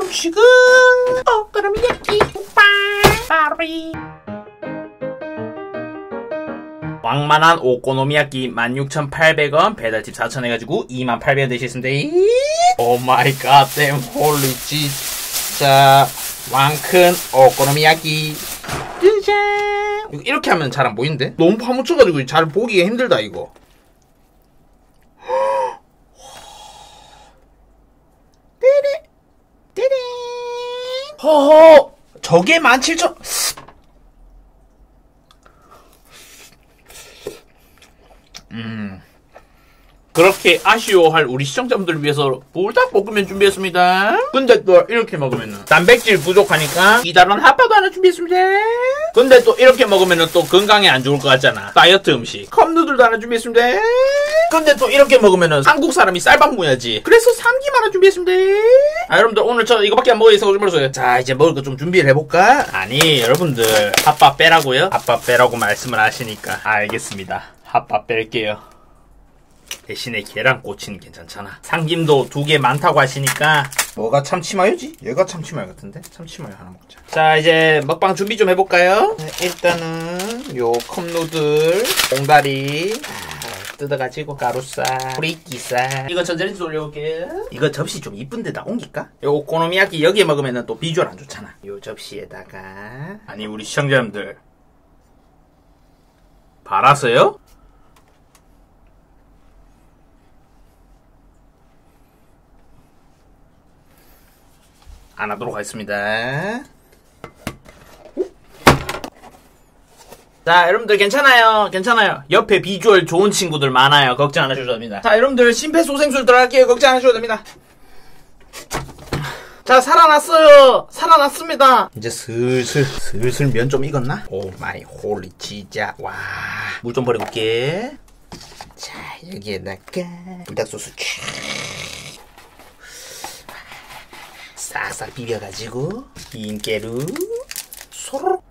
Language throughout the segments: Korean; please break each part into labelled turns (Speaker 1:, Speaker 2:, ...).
Speaker 1: 지금 오코노미야끼 파리. 왕만한 오코노미야끼 16,800원, 배달팁 4,000원 해가지고 28,000원 되셨습니다. 오 마이 갓 댐 홀리 진짜 왕큰 오코노미야끼 짜잔. 이렇게 하면 잘 안 보이는데? 너무 파묻혀가지고 잘 보기가 힘들다 이거. 띠리 띠리. 허허, 저게 17,000. 그렇게 아쉬워할 우리 시청자분들을 위해서 불닭볶음면 준비했습니다. 근데 또 이렇게 먹으면은 단백질 부족하니까 기다란 핫바도 하나 준비했습니다. 근데 또 이렇게 먹으면은 또 건강에 안 좋을 것 같잖아. 다이어트 음식 컵누들도 하나 준비했습니다. 근데 또 이렇게 먹으면은 한국 사람이 쌀밥 먹어야지. 그래서 삼김 하나 준비했습니다. 여러분들 오늘 저 이거밖에 안 먹어 있어 그러면서 자 이제 먹을 거 좀 준비를 해볼까? 아니 여러분들 핫밥 빼라고요? 핫밥 빼라고 말씀을 하시니까 알겠습니다. 핫밥 뺄게요. 대신에 계란꼬치는 괜찮잖아. 삼김도 2개 많다고 하시니까 뭐가 참치마요지? 얘가 참치마요 같은데? 참치마요 하나 먹자. 자 이제 먹방 준비 좀 해볼까요? 일단은 요 컵누들 봉다리 뜯어가지고 가루살 프리끼살 이거 전자레인지 돌려볼게요. 이거 접시 좀 이쁜 데다 옮길까? 요 오코노미야끼 여기에 먹으면 또 비주얼 안 좋잖아. 요 접시에다가 아니 우리 시청자분들 바라서요? 안 하도록 하겠습니다. 자 여러분들 괜찮아요. 괜찮아요. 옆에 비주얼 좋은 친구들 많아요. 걱정 안 하셔도 됩니다. 자 여러분들 심폐소생술 들어갈게요. 걱정 안 하셔도 됩니다. 자 살아났어요. 살아났습니다. 이제 슬슬 면 좀 익었나? 오 마이 홀리 진짜 와. 물 좀 버리고 올게. 자 여기에다가 불닭소스 쫙 싹싹 비벼가지고 인깨루 소로록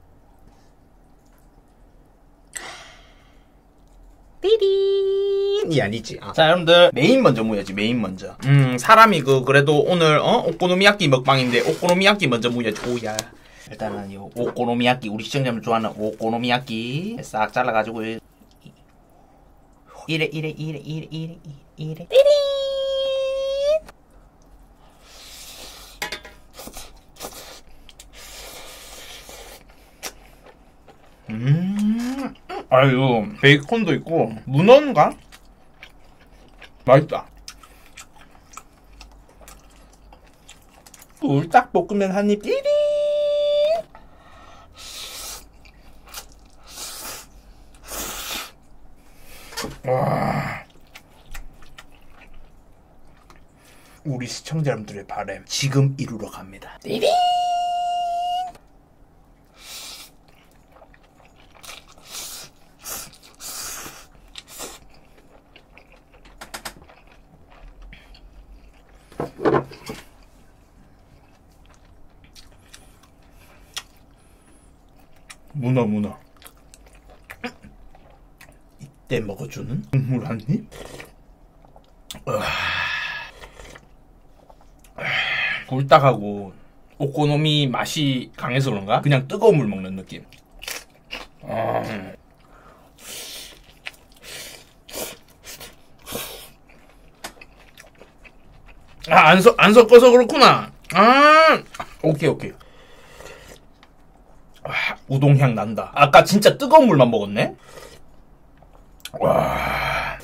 Speaker 1: 삐리 이 아니지. 자 여러분들 메인 먼저 무야지. 메인 먼저. 사람이 그래도 오늘 오코노미야끼 먹방인데 오코노미야끼 먼저 무야지. 오야 일단은 이 오코노미야끼 우리 시청자분 좋아하는 오코노미야끼 싹 잘라가지고 이래 삐리. 아유 베이컨도 있고 문어인가? 맛있다. 불닭볶음면 한입 삐리. 와. 우리 시청자 여러분들의 바람 지금 이루러 갑니다. 삐리. 문어 이때 먹어주는 국물 한 입. 불닭하고 오코노미 맛이 강해서 그런가? 그냥 뜨거운 물 먹는 느낌. 안 섞어서 그렇구나. 오케이. 우동향 난다. 아까 진짜 뜨거운 물만 먹었네? 와.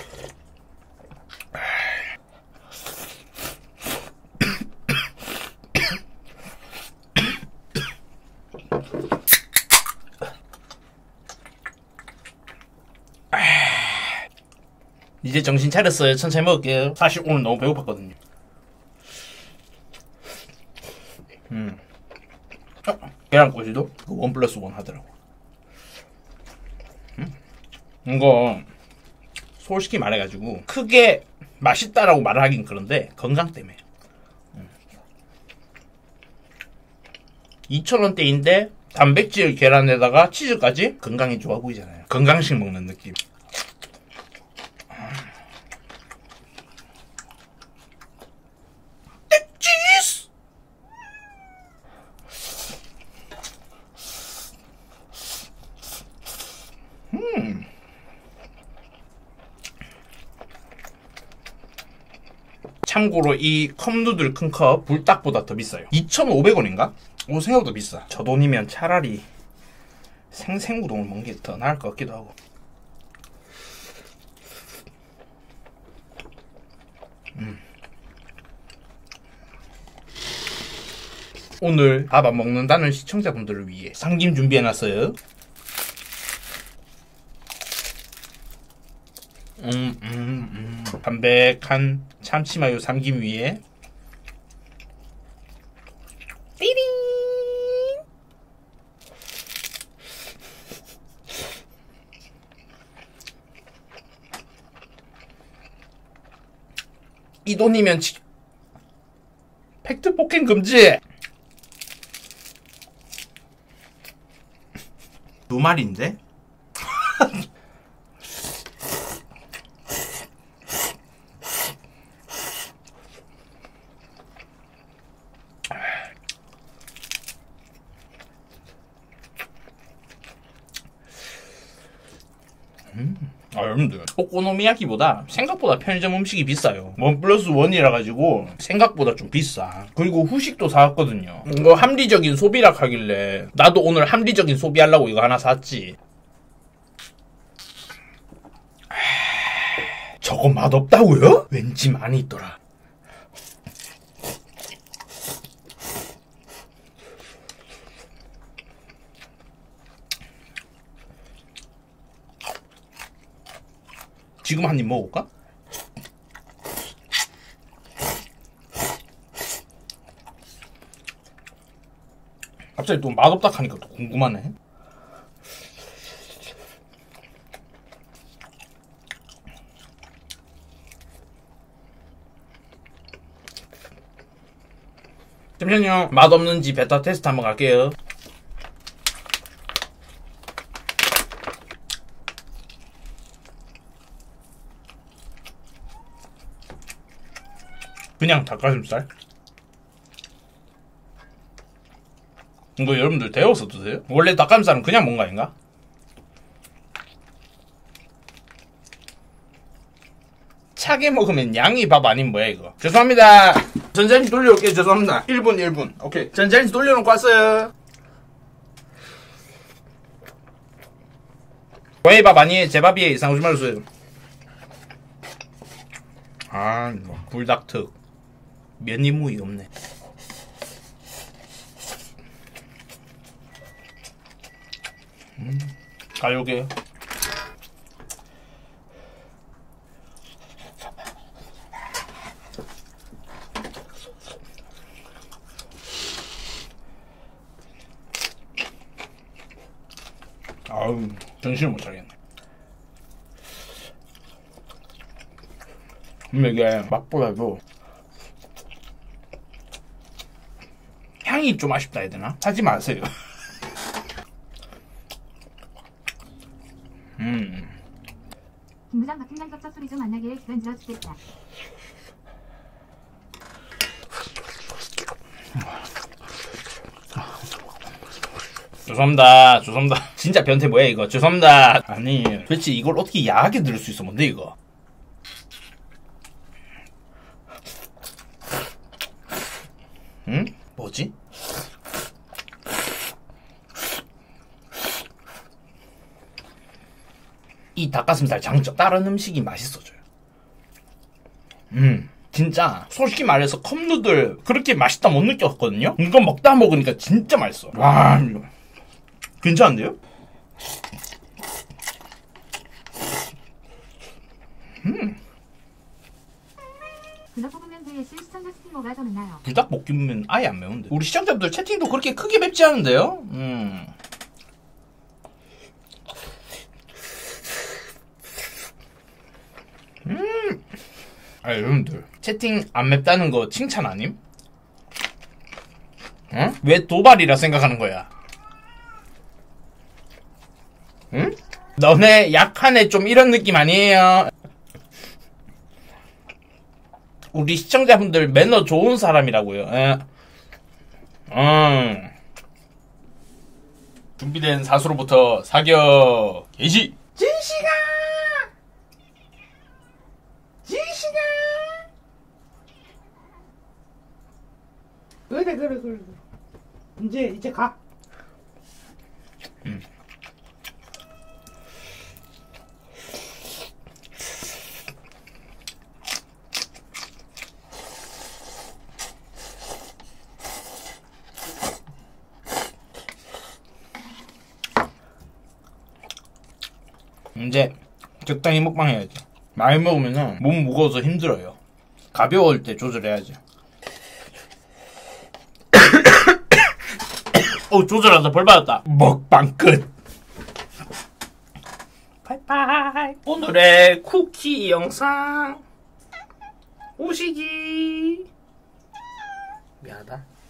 Speaker 1: 이제 정신 차렸어요. 천천히 먹을게요. 사실 오늘 너무 배고팠거든요. 계란꼬치도 1+1 하더라고. 이거 솔직히 말해가지고 크게 맛있다라고 말을 하긴 그런데 건강 때문에 2,000원대인데 단백질 계란에다가 치즈까지 건강에 좋아 보이잖아요. 건강식 먹는 느낌. 치즈 참고로 이 컵누들 큰 컵 불닭보다 더 비싸요. 2,500원인가? 오, 생각보다 비싸. 저 돈이면 차라리 생생우동을 먹는 게 더 나을 것 같기도 하고. 오늘 밥 안 먹는다는 시청자분들을 위해 삼김 준비해놨어요. 담백한 참치마요 삼김 위에 띠링. 이 돈이면 팩트 폭행 금지. 두 마리인데? 여러분들 오코노미야키보다 생각보다 편의점 음식이 비싸요. 1+1이라 가지고 생각보다 좀 비싸. 그리고 후식도 사왔거든요. 이거 합리적인 소비라 하길래 나도 오늘 합리적인 소비하려고 이거 하나 샀지. 저거 맛없다고요? 왠지 많이 있더라. 지금 한 입 먹어볼까? 갑자기 또 맛없다 하니까 또 궁금하네. 잠시만요. 맛없는지 베타 테스트 한번 갈게요. 그냥 닭가슴살? 이거 여러분들 데워서 드세요? 원래 닭가슴살은 그냥 먹는 거 아닌가? 차게 먹으면 양이 밥 아닌 뭐야 이거. 죄송합니다. 전자레인지 돌려올게요. 죄송합니다. 1분. 오케이. 전자레인지 돌려놓고 왔어요. 저희 밥 아니에요. 제 밥이에요. 이상 오지 말아주세요. 불닭특. 면이무이 없네. 가요게. 아우, 정신을 못 차리겠네. 근데 이게 맛보다도 향이 좀 아쉽다 해야 되나? 하지 마세요.
Speaker 2: 김부장 같은 날겹적 소리 좀 안 나게 그런 들어 죽겠다.
Speaker 1: 죄송합니다. 진짜 변태 뭐야 이거. 죄송합니다. 아니 도대체 이걸 어떻게 야하게 들을 수 있어. 뭔데 이거. 응? 뭐지? 이 닭가슴살 장점. 다른 음식이 맛있어져요. 진짜 솔직히 말해서 컵누들 그렇게 맛있다 못 느꼈거든요. 이거 먹다 먹으니까 진짜 맛있어. 와, 괜찮은데요?
Speaker 2: 불닭볶음면 vs 시청자 스티머가 더 맵나요?
Speaker 1: 불닭볶음면 아예 안 매운데. 우리 시청자분들 채팅도 그렇게 크게 맵지 않은데요? 여러분들 채팅 안 맵다는 거 칭찬 아님? 응? 왜 도발이라 생각하는 거야? 응? 너네 약한 애 좀 이런 느낌 아니에요? 우리 시청자분들 매너 좋은 사람이라고요. 준비된 사수로부터 사격 개시. 진시가! 진시가! 그래. 이제 가. 이제 적당히 먹방 해야지. 많이 먹으면 몸 무거워서 힘들어요. 가벼울 때 조절해야지. 조절하다 벌 받았다. 먹방 끝. 바이바이. 오늘의 쿠키 영상 오시기. 미안하다.